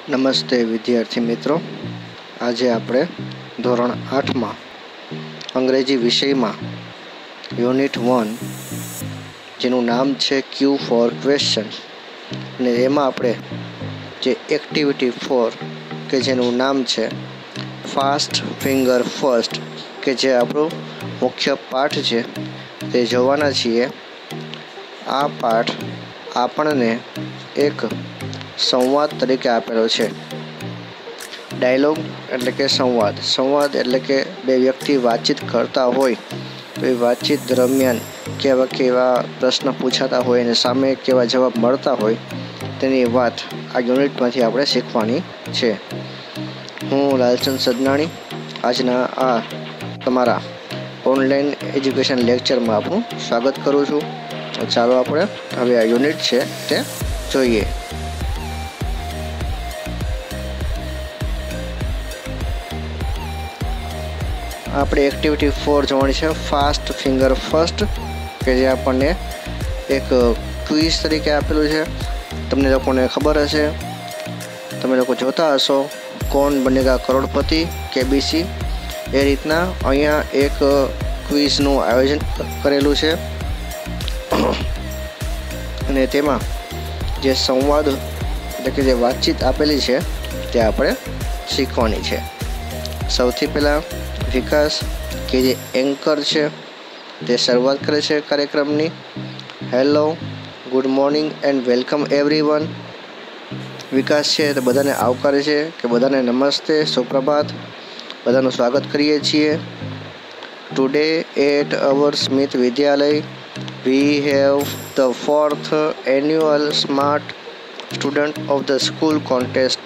નમસ્તે વિદ્યાર્થી મિત્રો, આજે આપણે ધોરણ 8માં અંગ્રેજી વિષયમાં યુનિટ 1 જેનું નામ છે ક્યુ ફોર ક્વેશ્ચન, અને એમાં આપણે જે એક્ટિવિટી 4 કે જેનું નામ છે ફાસ્ટ ફિંગર ફર્સ્ટ, કે જે આપણું મુખ્ય પાઠ છે તે જોવાના છીએ. આ પાઠ આપણને એક સંવાદ તરીકે આપેલો છે. ડાયલોગ એટલે કે સંવાદ એટલે કે બે વ્યક્તિ વાતચીત કરતા હોય તો એ વાતચીત દરમિયાન કેવા પ્રશ્ન પૂછાતા હોય અને સામે કેવા જવાબ મળતા હોય તેની વાત આ યુનિટમાંથી આપણે શીખવાની છે. હું લાલચંદ સદનાણી આજના આ તમારા ઓનલાઈન એજ્યુકેશન લેક્ચરમાં આપનું સ્વાગત કરું છું. ચાલો આપણે હવે આ યુનિટ છે તે જોઈએ. આપણે એક્ટિવિટી 4 જોવાની છે ફાસ્ટ ફિંગર ફર્સ્ટ, કે જે આપણને એક ક્વિઝ તરીકે આપેલું છે. તમને લોકોને ખબર હશે, તમે લોકો જોતા હશો કોણ બનેગા કરોડપતિ, કેબીસી, એ રીતના અહીંયા એક ક્વિઝનું આયોજન કરેલું છે અને તેમાં જે સંવાદ એટલે કે જે વાતચીત આપેલી છે તે આપણે શીખવાની છે. સૌથી પહેલાં વિકાસ, કે જે એન્કર છે, તે શરૂઆત કરે છે કાર્યક્રમની. Hello, good morning and welcome everyone. Vikas છે તે બધાને આવકારે છે કે બધાને નમસ્તે, સુપ્રભાત, બધાનું સ્વાગત કરીએ છીએ. ટુડે એટ અવર સ્મિથ વિદ્યાલય we have the 4th annual smart student of the school contest.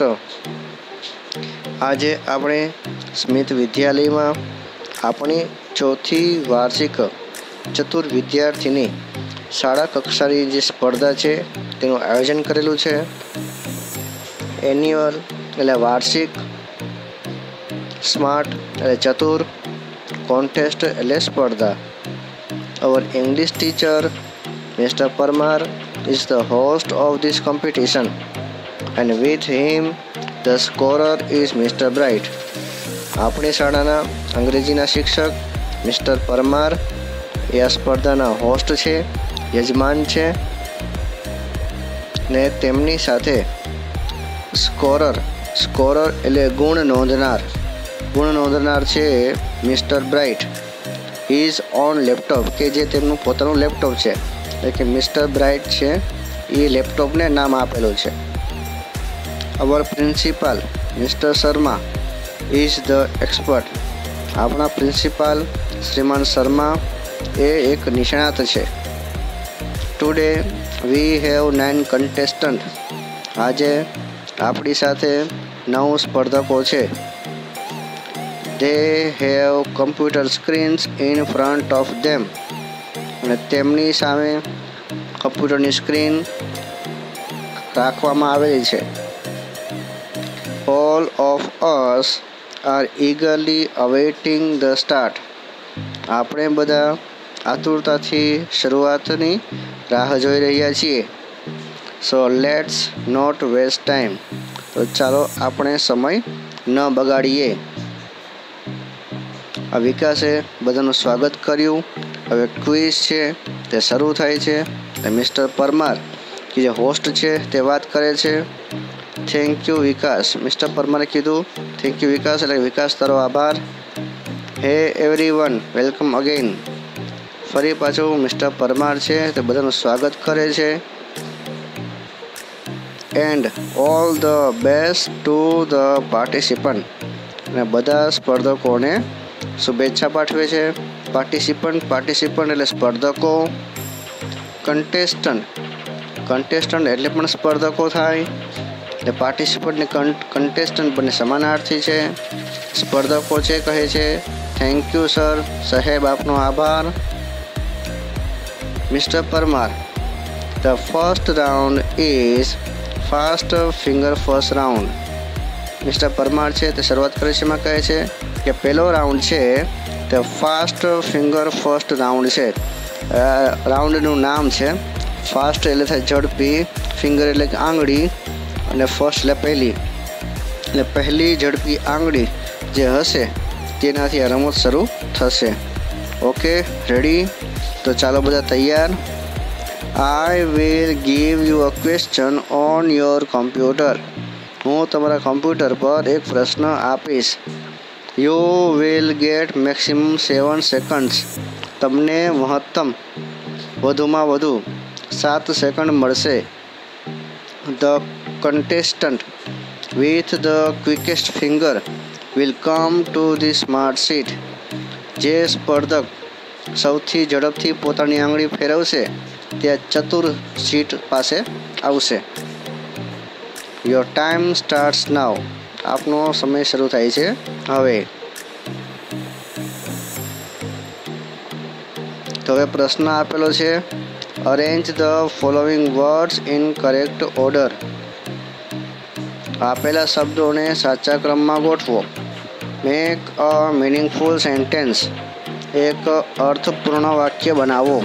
આજે આપણે સ્મિથ વિદ્યાલયમાં આપણી 4th વાર્ષિક ચતુર વિદ્યાર્થીની શાળા કક્ષાની જે સ્પર્ધા છે તેનું આયોજન કરેલું છે. એન્યુઅલ એટલે વાર્ષિક, સ્માર્ટ એટલે ચતુર, કોન્ટેસ્ટ એટલે સ્પર્ધા. Our English teacher mister Parmar is the host of this competition and with him the scorer is mister Bright. આપણી શાળાના અંગ્રેજીના શિક્ષક મિસ્ટર પરમાર એ આ સ્પર્ધાના હોસ્ટ છે, યજમાન છે, ને તેમની સાથે સ્કોરર એટલે ગુણ નોંધનાર છે mister Bright. Is on laptop, કે જે તેમનું પોતાનું લેપટોપ છે, એટલે કે મિસ્ટર બ્રાઇટ છે એ લેપટોપને નામ આપેલું છે. Our principal mister Sharma is the expert. આપણા પ્રિન્સિપાલ શ્રીમાન શર્મા એ એક નિષ્ણાત છે. Today we have 9 contestant. આજે આપણી સાથે 9 સ્પર્ધકો છે. They have computer screens in front of them. અને તેમની સામે કમ્પ્યુટરની સ્ક્રીન રાખવામાં આવેલી છે. All of us are eagerly awaiting the start. આપણે બધા આતુરતાથી શરૂઆતની રાહ જોઈ રહ્યા છીએ. So let's not waste time. તો ચાલો આપણે સમય ન બગાડીએ. આ વિકાસે બધાનું સ્વાગત કર્યું. હવે ક્વિઝ છે તે શરૂ થાય છે. મિસ્ટર પરમાર કે જે હોસ્ટ છે તે વાત કરે છે. Thank you Vikas. મિસ્ટર પરમારે કીધું થેન્ક યુ વિકાસ, એટલે વિકાસ તારો આભાર. હે એવરીવન, વેલકમ અગેન. ફરી પાછું મિસ્ટર પરમાર છે તે બધાનું સ્વાગત કરે છે. And all the best to the participant. અને બધા સ્પર્ધકોને શુભેચ્છા પાઠવે છે. પાર્ટિસિપન્ટ એટલે સ્પર્ધકો. કન્ટેસ્ટન્ટ એટલે પણ સ્પર્ધકો થાય. એટલે પાર્ટિસિપન્ટ ને કન્ટેસ્ટન્ટ બંને સમાનાર્થી છે. સ્પર્ધકો છે કહે છે થેન્ક યુ સર, સાહેબ આપનો આભાર. Mister Parmar the first round is fast finger first round. Mister Parmar છે તે શરૂઆત કરે છે, એમાં કહે છે કે પહેલો રાઉન્ડ છે તે ફાસ્ટ ફિંગર ફર્સ્ટ રાઉન્ડ છે. રાઉન્ડનું નામ છે ફાસ્ટ એટલે થાય ઝડપી, ફિંગર એટલે કે આંગળી, અને ફર્સ્ટ એટલે પહેલી. એટલે પહેલી ઝડપી આંગળી જે હશે તેનાથી આ રમત શરૂ થશે. Okay, ready? તો ચાલો બધા તૈયાર. I will give you a question on your computer. હું તમારા કમ્પ્યુટર પર એક પ્રશ્ન આપીશ. You will get maximum 7 seconds. તમને મહત્તમ વધુમાં વધુ 7 સેકન્ડ મળશે. The contestant with the quickest finger will come to the smart sheet. જે સ્પર્ધક સૌથી ઝડપથી પોતાની આંગળી ફેરવશે તે ચતુર શીટ પાસે આવશે. Your time starts now. આપનો સમય શરૂ થાય છે હવે. તો હવે પ્રશ્ન આપેલો છે, arrange the following words in correct order. આપેલા શબ્દોને સાચા ક્રમમાં ગોઠવો. Make a meaningful sentence. એક અર્થપૂર્ણ વાક્ય બનાવો.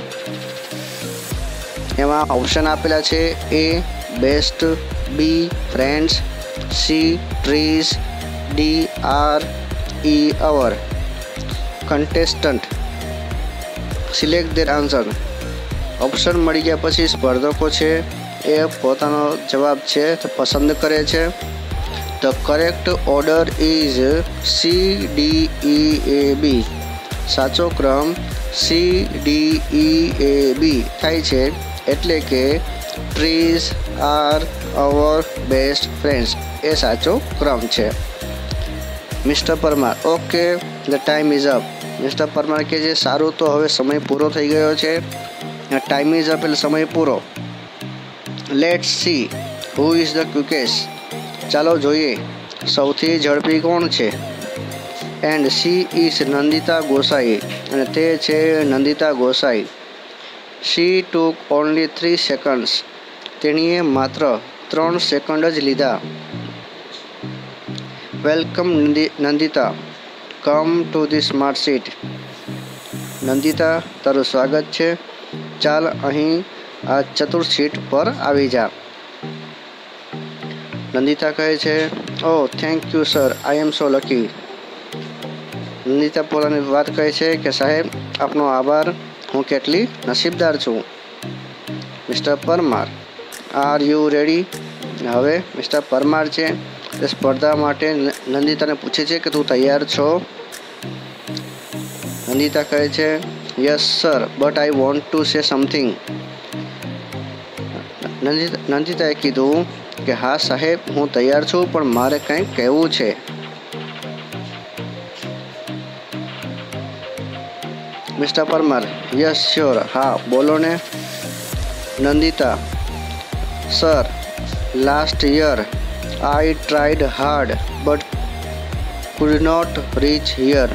એમાં ઓપ્શન આપેલા છે: A best, B friends, C trees, D are, E our. Contestant select their answer. Option મળી ગયા પછી સ્પર્ધકો છે એ પોતાનો જવાબ છે તો પસંદ કરે છે. The correct order is C D E A B. સાચો ક્રમ સી ડી ઈ એ બી થાય છે, એટલે કે trees are our best friends એ સાચો ક્રમ છે. Mister Parmar: okay, the time is up. Mister Parmar કહે છે, સારું, તો હવે સમય પૂરો થઈ ગયો છે. ટાઈમ ઇઝ અપ એટલે સમય પૂરો. Let's see who is the quickest. ચાલો જોઈએ સૌથી ઝડપી કોણ છે. And she is Nandita Gosai. અને તે છે Nandita Gosai. She took only 3 seconds. તેણીએ માત્ર 3 સેકન્ડ જ લીધા. Welcome Nandita, come to the smart seat. Nandita, તારું સ્વાગત છે. ચાલ અહીં આ ચતુર સીટ પર આવી જા. નંદિતા કહે છે, oh thank you sir, I am so lucky. Nandita પોતાની વાત કહે છે કે સાહેબ, આપનો આભાર, હું કેટલી નસીબદાર છું. Mister Parmar: are you ready? હવે મિસ્ટર પરમાર છે તે સ્પર્ધા માટે નંદિતાને પૂછે છે કે તું તૈયાર છો? નંદિતા કહે છે, yes sir, but I want to say something. નંદિતાએ કીધું કે હા સાહેબ, હું તૈયાર છું, પણ મારે કંઈક કહેવું છે. મિસ્ટર પરમાર: યસ શ્યોર, હા બોલો ને. Nandita: sir, last year I tried hard but could not reach here.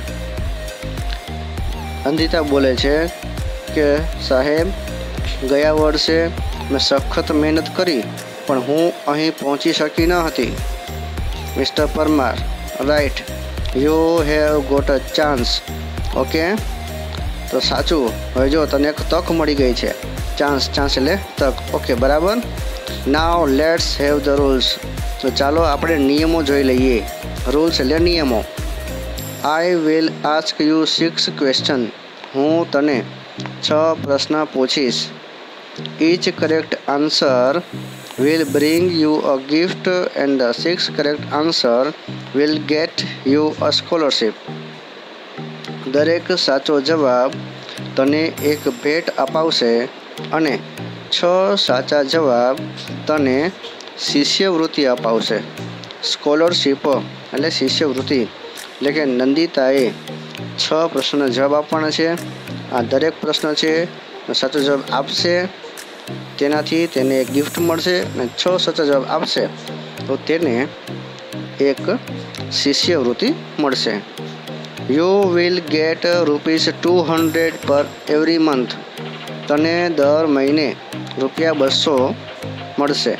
Nandita બોલે છે કે સાહેબ, ગયા વર્ષે મેં સખત મહેનત કરી પણ હું અહીં પહોંચી શકી ન હતી. Mister Parmar: right, you have got a chance. Okay, તો સાચું, હવે જો તને એક તક મળી ગઈ છે. ચાન્સ એટલે તક. ઓકે, બરાબર. Now let's have the rules. તો ચાલો આપણે નિયમો જોઈ લઈએ. રૂલ્સ એટલે નિયમો. I will ask you 6 question. હું તને 6 પ્રશ્ન પૂછીશ. Each correct answer will bring you a gift and the 6 correct answer will get you a scholarship. દરેક સાચો જવાબ તને એક ભેટ અપાવશે અને 6 સાચા જવાબ તને શિષ્યવૃત્તિ અપાવશે. સ્કોલરશીપ એટલે શિષ્યવૃત્તિ. એટલે કે નંદિતાએ 6 પ્રશ્નના જવાબ આપવાના છે. આ દરેક પ્રશ્ન છે સાચો જવાબ આપશે તેનાથી તેને એક ગિફ્ટ મળશે, અને 6 સાચા જવાબ આપશે તો તેને એક શિષ્યવૃત્તિ મળશે. યુ વિલ ગેટ ₹200 પર એવરી મંથ. તને દર મહિને ₹200 મળશે.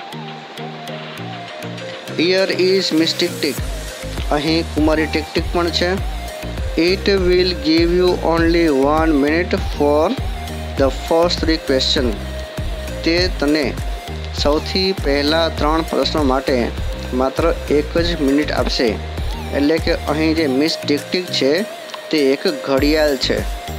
Here is miss Tick. અહીં કુમારી ટિક પણ છે. It will give you only 1 minute for the first 3 question. તે તને સૌથી પહેલાં 3 પ્રશ્નો માટે માત્ર 1 જ મિનિટ આપશે. એટલે કે અહીં જે મિસ ટિક ટિક છે તે એક ઘડિયાળ છે.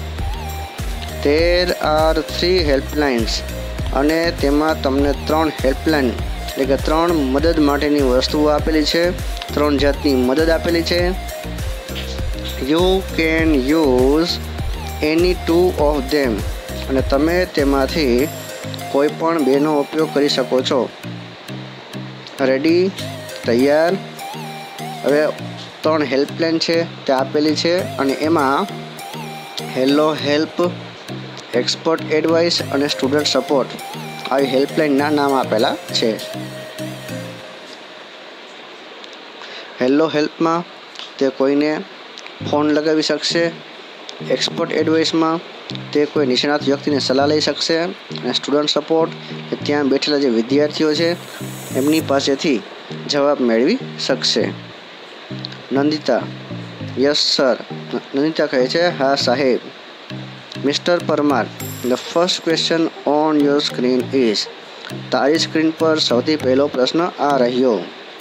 There are 3 helplines અને તેમાં તમને 3 હેલ્પલાઇન એટલે કે 3 મદદ માટેની વસ્તુઓ આપેલી છે, 3 જાતની મદદ આપેલી છે. You can use any 2 of them અને તમે તેમાંથી કોઈ પણ 2નો ઉપયોગ કરી શકો છો. રેડી, તૈયાર. હવે 3 હેલ્પલાઇન છે તે આપેલી છે અને એમાં હેલો હેલ્પ, એક્સપર્ટ એડવાઇસ અને સ્ટુડન્ટ સપોર્ટ આવી હેલ્પલાઇનના નામ આપેલા છે. હેલો હેલ્પમાં તે કોઈને ફોન લગાવી શકશે, એક્સપર્ટ એડવાઇસમાં તે કોઈ નિષ્ણાત વ્યક્તિને સલાહ લઈ શકશે અને સ્ટુડન્ટ સપોર્ટ એ ત્યાં બેઠેલા જે વિદ્યાર્થીઓ છે એમની પાસેથી જવાબ મેળવી શકશે. Nandita: yes sir. નંદિતા કહે છે, હા સાહેબ. Mister Parmar: the first question on your screen is. તારી સ્ક્રીન પર સૌથી પહેલો પ્રશ્ન આ રહ્યો.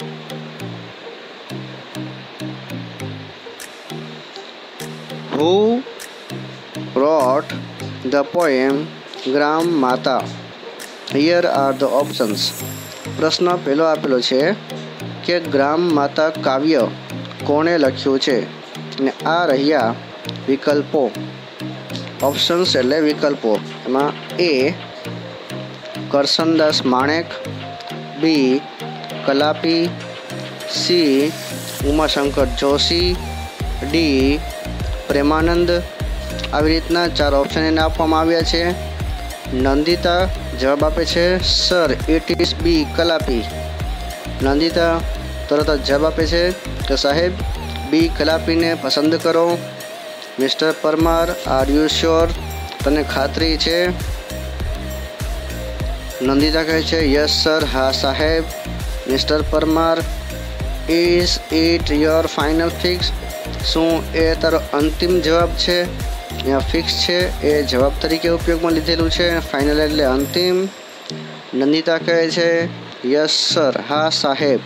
Who wrote the poem ગ્રામ માતા? Here are the options. પ્રશ્ન પહેલો આપેલો છે કે ગ્રામ માતા કાવ્ય કોણે લખ્યું છે અને આ રહ્યા વિકલ્પો. ઓપ્શન્સ એટલે વિકલ્પો. એમાં A. Karshandas Manek, B. Kalapi, C. Umashankar Joshi, D. Premanand. આવી રીતના 4 ઓપ્શન એને આપવામાં આવ્યા છે. નંદિતા જવાબ આપે છે, sir it is B Kalapi. Nandita તરત જ જવાબ આપે છે કે સાહેબ બી કલાપીને પસંદ કરો. Mister Parmar, are you sure? તને ખાતરી છે? નંદિતા કહે છે, યસ સર, હા સાહેબ. Mister Parmar, is it your final fix? શું એ તારો અંતિમ જવાબ છે? અહીંયા ફિક્સ છે એ જવાબ તરીકે ઉપયોગમાં લીધેલું છે. ફાઇનલ એટલે અંતિમ. નંદિતા કહે છે, યસ સર, હા સાહેબ.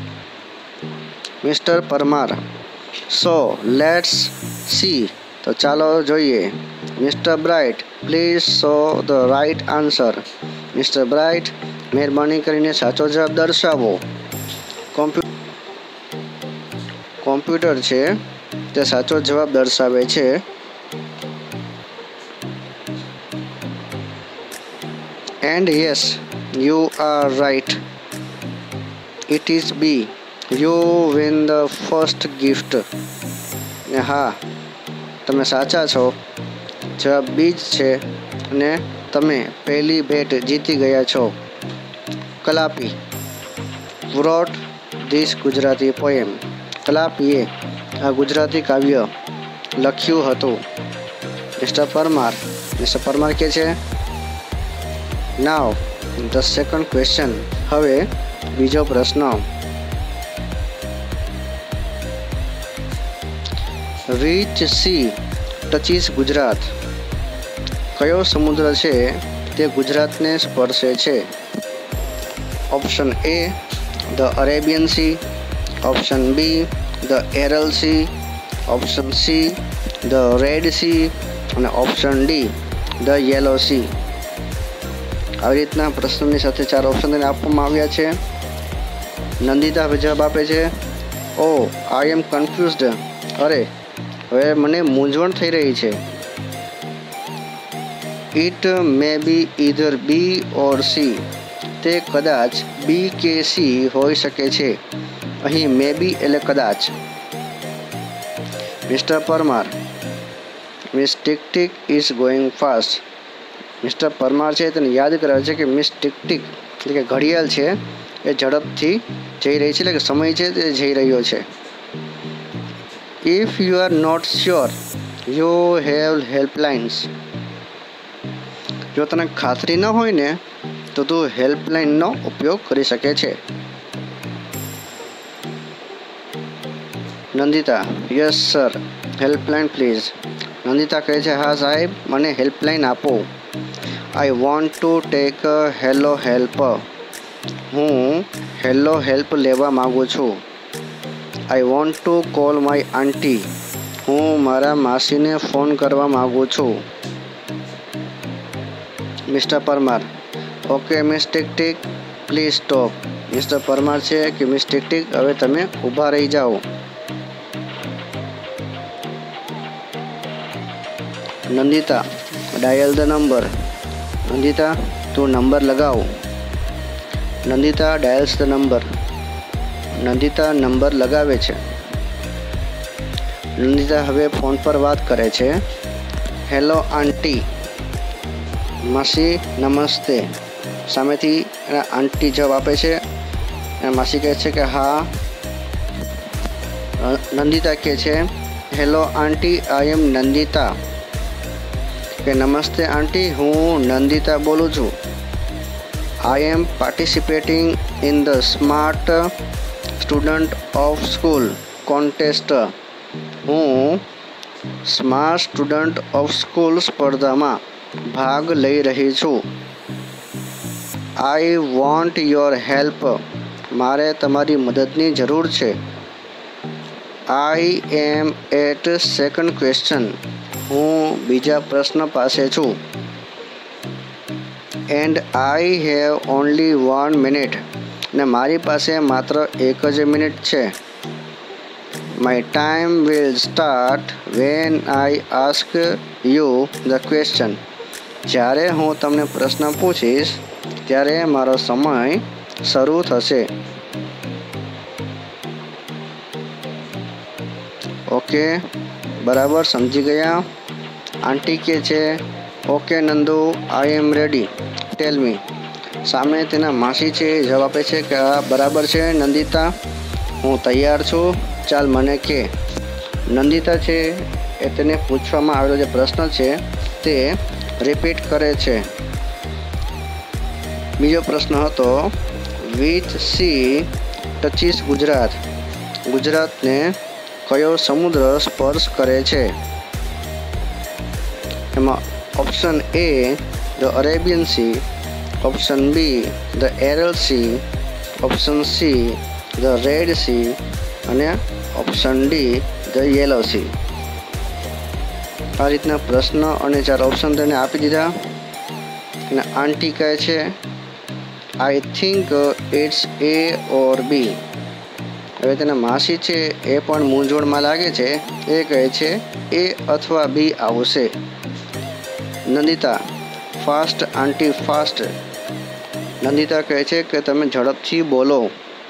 Mister Parmar, so let's see. તો ચાલો જોઈએ. Mister Bright, please show the right answer. Mister Bright, મહેરબાની કરીને સાચો જવાબ દર્શાવો. કોમ્પ્યુટર છે તે સાચો જવાબ દર્શાવે છે. And yes, you are right. It is B. You win the first gift. ને હા, તમે સાચા છો. જવાબ બી જ છે અને તમે પહેલી ભેટ જીતી ગયા છો. Kalapi wrote this Gujarati poem. કલાપીએ આ ગુજરાતી કાવ્ય લખ્યું હતું. મિસ્ટર પરમાર કહે છે, નાવ ધ સેકન્ડ ક્વેશ્ચન. હવે બીજો પ્રશ્ન. Which sea touches Gujarat? કયો સમુદ્ર છે તે ગુજરાતને સ્પર્શે છે? Option A, the Arabian Sea. Option B, the Aral Sea. Option C, the Red Sea. અને option D, the Yellow Sea. આવી રીતના પ્રશ્નની સાથે 4 ઓપ્શન તેને આપવામાં આવ્યા છે. નંદિતા હવે જવાબ આપે છે, ઓ આઈ એમ કન્ફ્યુઝડ. અરે હવે મને મૂંઝવણ થઈ રહી છે. ઇટ મે બી ઇધર બી ઓર સી. તે કદાચ બી કે સી હોઈ શકે છે. અહીં મે બી એટલે કદાચ. Mister Parmar, miss tick Tick is going fast. Mister Parmar છે તેને યાદ કરાવે છે કે મિસ ટિક ટિક એટલે કે ઘડિયાળ છે એ ઝડપથી જઈ રહી છે, એટલે કે સમય છે તે જઈ રહ્યો છે. If you are not sure you have helplines. જો તને ખાતરી ન હોય ને તો તું હેલ્પલાઇનનો ઉપયોગ કરી શકે છે. Nandita, yes sir, helpline please. Nandita કહે છે, હા સાહેબ, મને હેલ્પલાઇન આપો. I want to take hello help. હું હેલો હેલ્પ લેવા માગું છું. I want to call my aunty. હું મારા માસીને ફોન કરવા માગું છું. Mister Parmar: okay miss Tick Tick, please stop. Mister Parmar છે કે મિસ ટીક ટીક, હવે તમે ઊભા રહી જાઓ. Nandita: dial the number. Nandita: તું નંબર લગાવ. Nandita dials the number. Nandita number લગાવે છે. નંદિતા હવે ફોન પર વાત કરે છે. Hello aunty. માસી નમસ્તે. સામેથી એના આંટી જવાબ આપે છે. અને માસી કહે છે કે હા. નંદિતા કહે છે હેલો આંટી, આઈ એમ નંદિતા. કે નમસ્તે આંટી, હું નંદિતા બોલું છું. I am participating in the smart student of school contest. હું સ્માર્ટ સ્ટુડન્ટ ઓફ સ્કૂલ સ્પર્ધામાં ભાગ લઈ રહી છું. I want your help. મારે તમારી મદદની જરૂર છે. I am at second question. હું બીજા પ્રશ્ન પાસે છું. And I have only 1 minute. ને મારી પાસે માત્ર 1 જ મિનિટ છે. My time will start when I ask you the question. જ્યારે હું તમને પ્રશ્ન પૂછીશ ત્યારે મારો સમય શરૂ થશે. ઓકે, બરાબર, સમજી ગયા. આંટી કહે છે okay Nandu, I am ready, tell me. સામે તેના માસી છે એ જવાબ આપે છે કે હા બરાબર છે નંદિતા, હું તૈયાર છું, ચાલ મને કે. નંદિતા છે એ તેને પૂછવામાં આવેલો જે પ્રશ્ન છે તે રિપીટ કરે છે. બીજો પ્રશ્ન હતો વિચ સી ટચીસ ગુજરાત. ગુજરાતને કયો સમુદ્ર સ્પર્શ કરે છે? એમાં option A the Arabian Sea, option B the Aral Sea, option C the Red Sea અને option D the Yellow Sea. આ રીતના પ્રશ્ન અને 4 ઓપ્શન તેને આપી દીધા. અને આંટી કહે છે આઈ થિંક ઇટ્સ એ ઓર બી. હવે તેના માસી છે એ પણ મૂંઝવણમાં લાગે છે. એ કહે છે એ અથવા બી આવશે. Nandita: fast aunty, fast. Nandita કહે છે કે તમે ઝડપથી બોલો.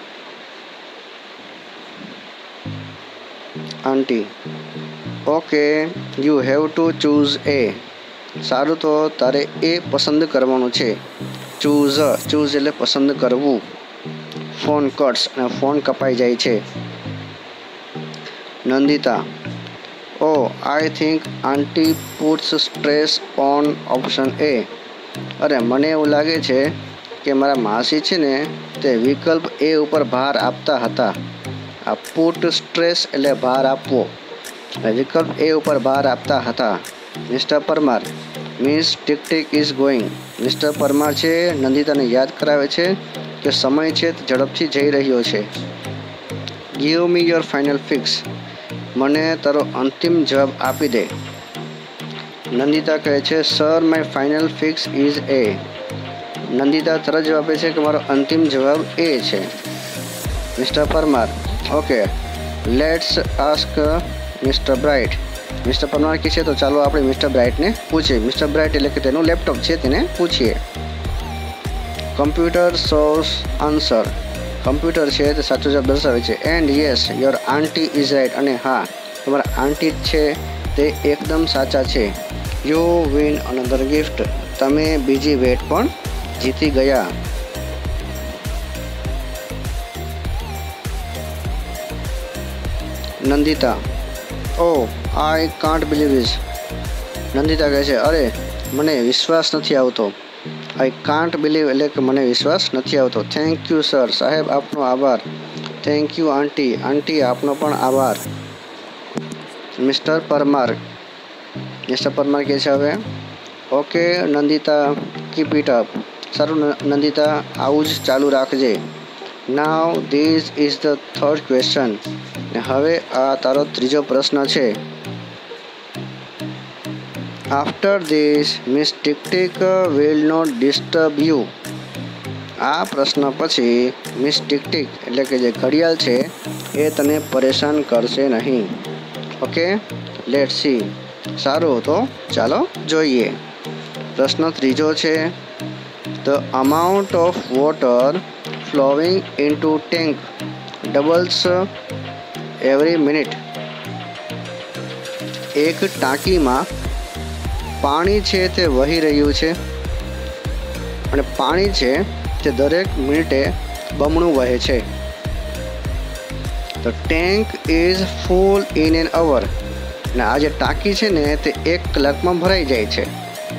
Aunty: okay, you have to choose A. સારું, તો તારે એ પસંદ કરવાનું છે. ચૂઝ એટલે પસંદ કરવું. ફોન કટ્સ અને ફોન કપાઈ જાય છે. Nandita: oh I think aunty puts stress on option A. અરે મને એવું લાગે છે કે મારા માસી છે ને તે વિકલ્પ એ ઉપર ભાર આપતા હતા. આ પુટ સ્ટ્રેસ એટલે ભાર આપવો, વિકલ્પ એ ઉપર ભાર આપતા હતા. Mister Parmar: miss Tick Tick is going. Mister Parmar છે નંદિતાને યાદ કરાવે છે કે સમય છે તે ઝડપથી જઈ રહ્યો છે. Give me your final fix. મને તારો અંતિમ જવાબ આપી દે. નંદિતા કહે છે sir my final fix is A. Nandita તરત જવાબ આપે છે કે મારો અંતિમ જવાબ એ છે. Mister Parmar: okay, let's ask mister Bright. Mister Parmar કહે છે તો ચાલો આપણે મિસ્ટર બ્રાઇટને પૂછીએ. મિસ્ટર બ્રાઇટ એટલે કે તેનું લેપટોપ છે તેને પૂછીએ. Computer shows answer. કમ્પ્યુટર છે તે સાચો જવાબ દર્શાવે છે. And yes your aunty is right. અને હા, તમારા આંટી છે તે એકદમ સાચા છે. You win another gift. તમે બીજી ભેટ પણ જીતી ગયા. Nandita: oh I can't believe this. Nandita કહે છે અરે મને વિશ્વાસ નથી આવતો. આઈ કાન્ટ બિલીવ એટલે કે મને વિશ્વાસ નથી આવતો. Thank you sir. સાહેબ આપનો આભાર. થેન્ક યુ આંટી. આંટી આપનો પણ આભાર. મિસ્ટર પરમાર કહે છે હવે okay Nandita, keep it up. સારું નંદિતા, આવું જ ચાલુ રાખજે. Now this is the third question. હવે આ તારો ત્રીજો પ્રશ્ન છે. After this miss tick Tick will not disturb you. આ પ્રશ્ન પછી મિસ ટિક ટિક એટલે કે જે ઘડિયાળ છે એ તને પરેશાન કરશે નહીં. Okay, let see. સારું, તો ચાલો જોઈએ. પ્રશ્ન ત્રીજો છે. The amount of water flowing into tank doubles every minute. એક ટાંકીમાં પાણી છે તે વહી રહ્યું છે અને પાણી છે તે દરેક મિનિટે બમણું વહે છે. The tank is full in an hour. અને આ જે ટાંકી છે ને તે 1 કલાકમાં ભરાઈ જાય છે.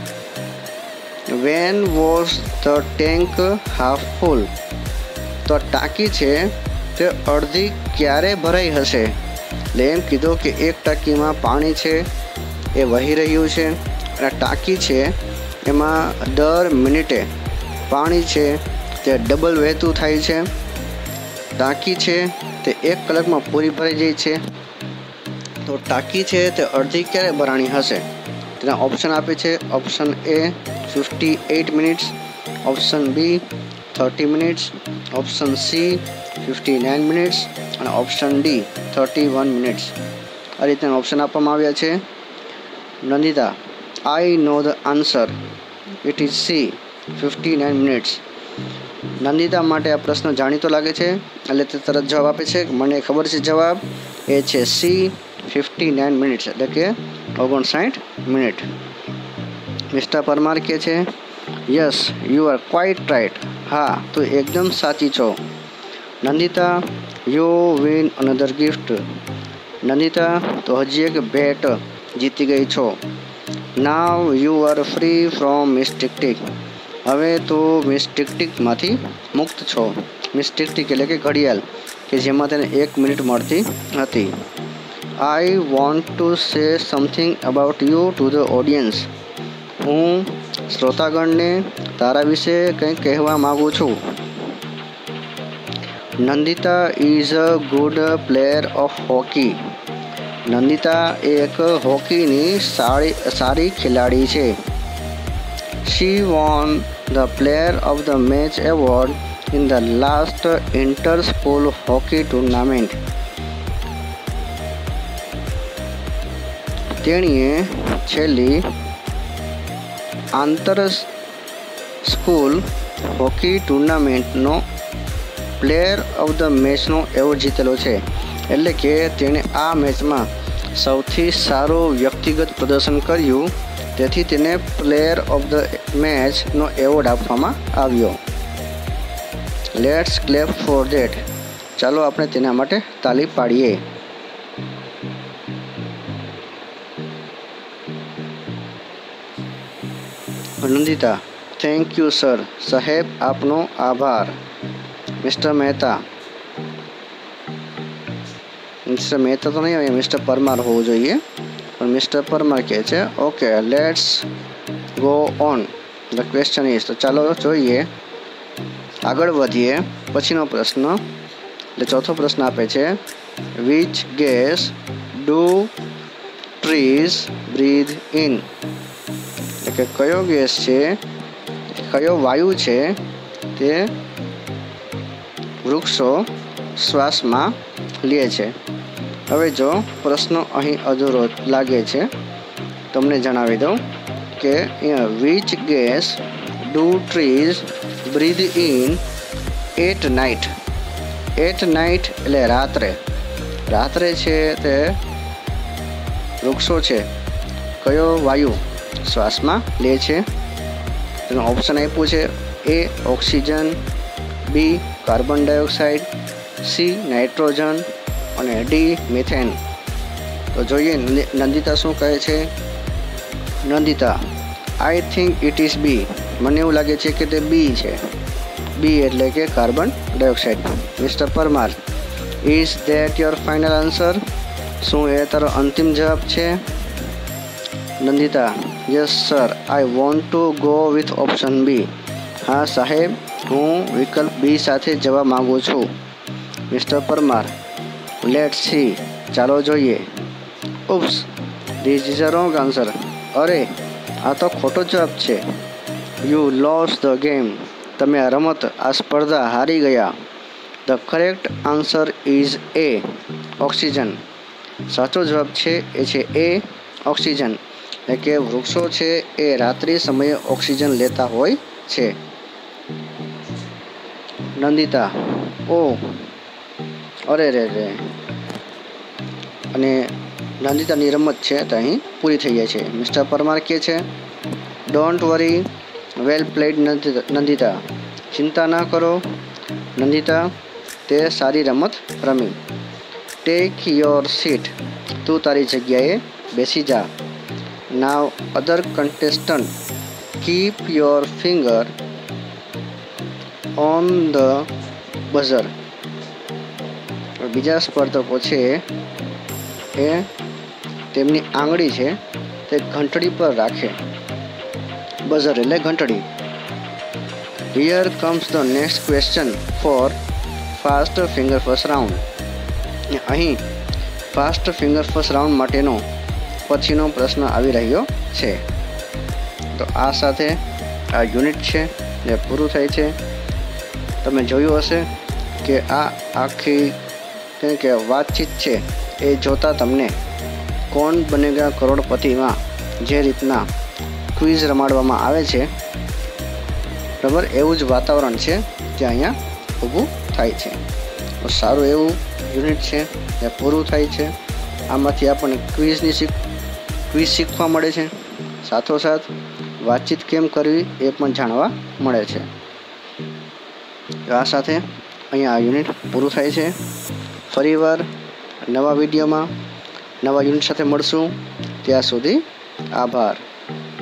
When was the tank half full. તો ટાંકી છે તે અડધી ક્યારે ભરાઈ હશે? એટલે એમ કીધું કે એક ટાંકીમાં પાણી છે એ વહી રહ્યું છે અને ટાંકી છે એમાં દર મિનિટે પાણી છે તે ડબલ વહેતું થાય છે. ટાંકી છે તે 1 કલાકમાં પૂરી ભરાઈ જાય છે. તો ટાંકી છે તે અડધી ક્યારે ભરાણી હશે? તેના ઓપ્શન આપે છે. Option A 58 minutes, option B 30 minutes, option C 59 minutes અને ઓપ્શન ડી 31 મિનિટ્સ. આ રીતના ઓપ્શન આપવામાં આવ્યા છે. Nandita, I know the answer. It is C 59 minutes. Nandita માટે આ પ્રશ્ન જાણીતો લાગે છે એટલે તે તરત જવાબ આપે છે. મને ખબર છે જવાબ એ છે સી 59 મિનિટ્સ એટલે કે 59 મિનિટ. મિસ્ટર પરમાર કહે છે yes you are quite right. હા, તું એકદમ સાચી છો. Nandita, you win another gift. Nandita, તો હજી એક ભેટ જીતી ગઈ છો. Now you are free from miss tick tick. હવે તું મિસ ટિક ટિકમાંથી મુક્ત છો. મિસ ટિક ટિક એટલે કે ઘડિયાળ કે જેમાં તેને 1 મિનિટ મળતી હતી. I want to say something about you to the audience. હું શ્રોતાગણને તારા વિશે કંઈક કહેવા માગું છું. Nandita is a good player of hockey. Nandita એક હોકીની સારી ખેલાડી છે. She won the player of the match award in the last inter school hockey tournament. તેણીએ છેલ્લી આંતર સ્કૂલ હોકી ટુર્નામેન્ટનો પ્લેયર ઓફ ધ મેચનો એવોર્ડ જીતેલો છે. એટલે કે તેણે આ મેચમાં સૌથી સારું વ્યક્તિગત પ્રદર્શન કર્યું, તેથી તેને પ્લેયર ઓફ ધ મેચનો એવોર્ડ આપવામાં આવ્યો. Let's clap for that. ચાલો આપણે તેના માટે તાળી પાડીએ. Nandita, thank you sir. સાહેબ, આપનો આભાર. મિસ્ટર મહેતા. મિસ્ટર મહેતા તો નહીં હોય, મિસ્ટર પરમાર હોવું જોઈએ, પણ મિસ્ટર પરમાર કહે છે okay let's go on the question is. તો ચાલો જોઈએ, આગળ વધીએ. પછીનો પ્રશ્ન એટલે ચોથો પ્રશ્ન આપે છે which gas do trees breathe in. એટલે કે કયો ગેસ છે, કયો વાયુ છે તે વૃક્ષો શ્વાસમાં લે છે. હવે જો પ્રશ્ન અહીં અધૂરો લાગે છે, તમને જણાવી દઉં કે અહીંયા which gas do trees breathe in at night. At night એટલે રાત્રે. રાત્રે છે તે વૃક્ષો છે કયો વાયુ શ્વાસમાં લે છે. તેનું ઓપ્શન આપ્યું છે A oxygen, B carbon dioxide, C nitrogen અને ડી મિથેન. તો જોઈએ નંદિતા શું કહે છે. Nandita, I think it is B. મને એવું લાગે છે કે તે બી છે. બી એટલે કે carbon dioxide. Mister Parmar, is that your final answer. શું એ તારો અંતિમ જવાબ છે. Nandita, yes sir, I want to go with option B. હા સાહેબ, હું વિકલ્પ બી સાથે જવા માંગુ છું. મિસ્ટર પરમાર: લેટ્સ સી, ચાલો જોઈએ. Oops, this is a wrong answer. અરે, આ તો ખોટો જવાબ છે. You lost the game. તમે આ રમત, આ સ્પર્ધા હારી ગયા. The correct answer is A, oxygen. સાચો જવાબ છે એ છે એ, ઓક્સિજન. એટલે કે વૃક્ષો છે એ રાત્રિ સમયે ઓક્સિજન લેતા હોય છે. નંદિતા: ઓ, અરે રે રે. અને નંદિતાની રમત છે તો અહીં પૂરી થઈ જાય છે. મિસ્ટર પરમાર કહે છે, don't worry, well played Nandita. ચિંતા ના કરો નંદિતા, તે સારી રમત રમી. Take your seat. તું તારી જગ્યાએ બેસી જા. Now other contestant, keep your finger on the buzzer. બીજા સ્પર્ધકો છે એ તેમની આંગળી છે તે ઘંટડી પર રાખે. બઝર એટલે ઘંટડી. Here comes the next question for fast finger first round. અહીં ફાસ્ટ ફિંગર ફર્સ્ટ રાઉન્ડ માટેનો પછીનો પ્રશ્ન આવી રહ્યો છે. તો આ સાથે આ યુનિટ છે એ પૂરું થાય છે. તમે જોયું હશે કે આ આખી કે વાતચીત છે એ જોતાં તમને કોણ બનેગા કરોડપતિમાં જે રીતના ક્વિઝ રમાડવામાં આવે છે, બરાબર, એવું જ વાતાવરણ છે જે અહીંયા ઊભું થાય છે. તો સારું એવું યુનિટ છે એ પૂરું થાય છે. આમાંથી આપણને ક્વિઝ શીખવા મળે છે, સાથોસાથ વાતચીત કેમ કરવી એ પણ જાણવા મળે છે. આ સાથે અહીંયા આ યુનિટ પૂરું થાય છે. ફરીવાર નવા વિડીયોમાં નવા યુનિટ સાથે મળશું. ત્યાં સુધી આભાર.